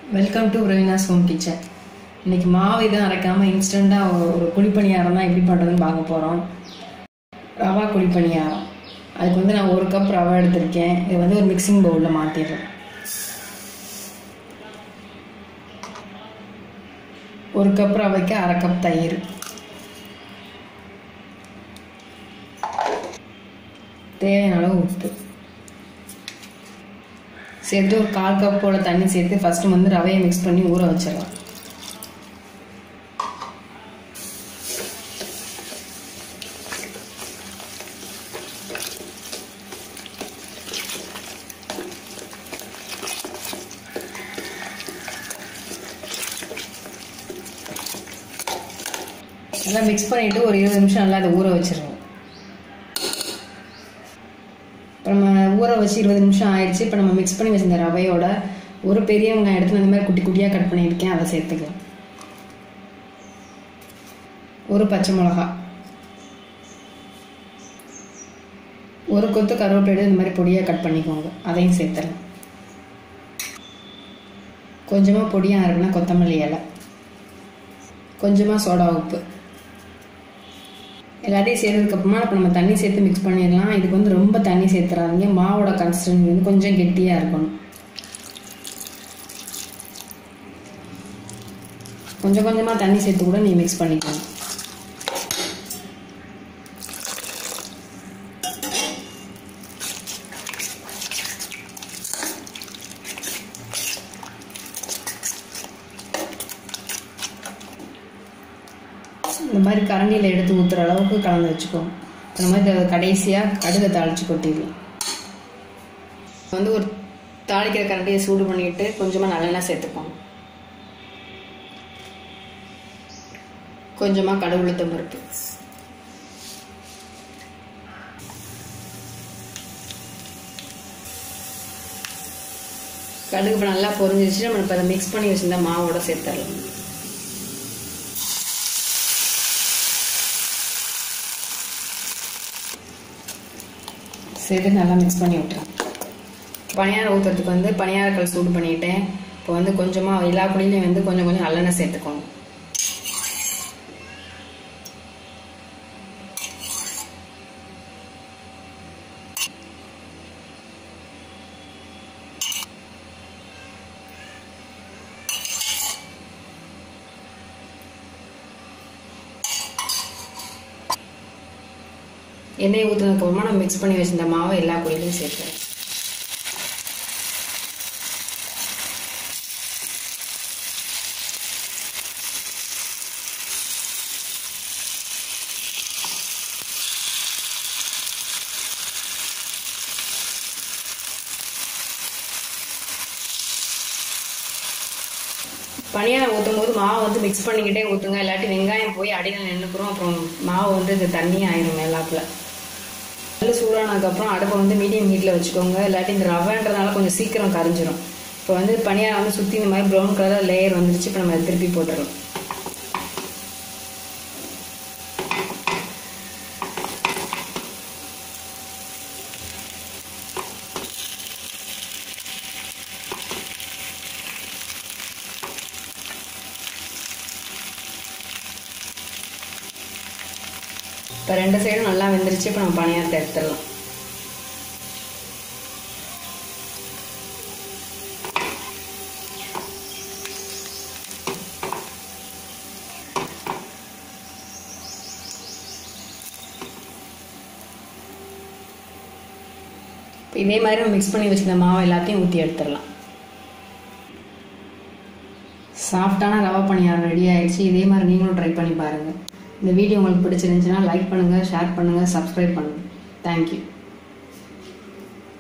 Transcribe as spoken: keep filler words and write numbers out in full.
Welcome to Raveena's home kitchen. இன்னைக்கு மாவு எதுவும் அரைக்காமல் இன்ஸ்டண்ட்டாக ஒரு குழிப்பணியாரம் தான் எப்படி பண்ணுறதுன்னு பார்க்க போகிறோம். ரவா குழிப்பணியாரம். அதுக்கு வந்து நான் ஒரு கப் ரவை எடுத்திருக்கேன். இது வந்து ஒரு மிக்சிங் பவுலில் மாற்றிடுறேன். ஒரு கப் ரவைக்கு அரை கப் தயிர், தேவையான அளவு உப்பு சேர்த்து ஒரு கால் கப் போல தண்ணி சேர்த்து ஃபஸ்ட்டு வந்து ரவையை மிக்ஸ் பண்ணி ஊற வச்சிடலாம். நல்லா மிக்ஸ் பண்ணிட்டு ஒரு இருபது நிமிஷம் நல்லா அதை ஊற வச்சிடணும். இப்போ நம்ம ஊற வச்சு இருபது நிமிஷம் ஆயிடுச்சு. இப்போ நம்ம மிக்ஸ் பண்ணி வச்சிருந்த ரவையோட ஒரு பெரிய வெங்காயம் எடுத்து அந்த மாதிரி குட்டி குட்டியாக கட் பண்ணியிருக்கேன், அதை சேர்த்துக்கலாம். ஒரு பச்சை மிளகா, ஒரு கொத்து கருவேப்பிலை எடுத்து இந்த மாதிரி பொடியாக கட் பண்ணிக்கோங்க, அதையும் சேர்த்துடலாம். கொஞ்சமாக பொடியாக இருக்குன்னா கொத்தமல்லி இலை, கொஞ்சமாக சோடா உப்பு, எல்லாத்தையும் சேர்த்ததுக்கப்புறமா இப்போ நம்ம தண்ணி சேர்த்து மிக்ஸ் பண்ணிடலாம். இதுக்கு வந்து ரொம்ப தண்ணி சேர்த்துறாதீங்க, மாவோட கன்சிஸ்டன்சி வந்து கொஞ்சம் கெட்டியாக இருக்கணும். கொஞ்சம் கொஞ்சமாக தண்ணி சேர்த்து கூட நீ மிக்ஸ் பண்ணிக்கலாம். இந்த மாதிரி கரண்டியில் எடுத்து ஊற்றுற அளவுக்கு கலந்து வச்சுக்கோங்க. இந்த மாதிரி கடைசியாக கடுகை தாளித்து கொட்டிடலாம். வந்து ஒரு தாளிக்கிற கரண்டியை சூடு பண்ணிட்டு கொஞ்சமாக நல்லெண்ணெய் சேர்த்துப்போம். கொஞ்சமாக கடுகு உளுத்தம் பருப்பு, கடுகு இப்போ நல்லா பொரிஞ்சிருச்சு. நம்ம இப்போ அதை மிக்ஸ் பண்ணி வச்சிருந்தா மாவோட சேர்த்துடலாம். சேர்த்து நல்லா மிக்ஸ் பண்ணி விட்டுறேன். பனியாரம் ஊற்றுறதுக்கு வந்து பனியாரக்கல் சூடு பண்ணிட்டேன். இப்போ வந்து கொஞ்சமாக எல்லா குழிலையும் வந்து கொஞ்சம் கொஞ்சம் நல்லெண்ணெய் சேர்த்துக்கோங்க. எண்ணெய் ஊற்றுனதுக்கு அப்புறமா நம்ம மிக்ஸ் பண்ணி வச்சிருந்த மாவை எல்லா குழிலையும் சேர்க்கிறேன். பனியாரம் ஊற்றும் போது மாவு வந்து மிக்ஸ் பண்ணிக்கிட்டே ஊற்றுங்க, இல்லாட்டி வெங்காயம் போய் அடியில் நின்றுக்கிறோம். அப்புறம் மாவு வந்து இது தண்ணி ஆயிரும் எல்லாத்துல. நல்ல சூடானதுக்கப்புறம் அடுப்பை வந்து மீடியம் ஹீட்டில் வச்சுக்கோங்க, இல்லாட்டி இந்த ரவைன்றதுனால கொஞ்சம் சீக்கிரம் கரைஞ்சிரும். இப்போ வந்து பனியாரம் வந்து சுற்றி இந்த மாதிரி ப்ரௌன் கலர் லேயர் வந்துருச்சு. இப்போ நம்ம திருப்பி போட்டுடலாம். இப்போ ரெண்டு சைடும் நல்லா வெந்துருச்சு. இப்போ நம்ம பனியாரத்தை எடுத்துடலாம். இதே மாதிரி நம்ம மிக்ஸ் பண்ணி வச்சிருந்த மாவு எல்லாத்தையும் ஊற்றி எடுத்துடலாம். சாஃப்டான ரவா பனியாரம் ரெடி ஆயிடுச்சு. இதே மாதிரி நீங்களும் ட்ரை பண்ணி பாருங்கள். இந்த வீடியோ உங்களுக்கு பிடிச்சிருந்துச்சுன்னா லைக் பண்ணுங்கள், ஷேர் பண்ணுங்கள், சப்ஸ்கிரைப் பண்ணுங்கள். தேங்க்யூ.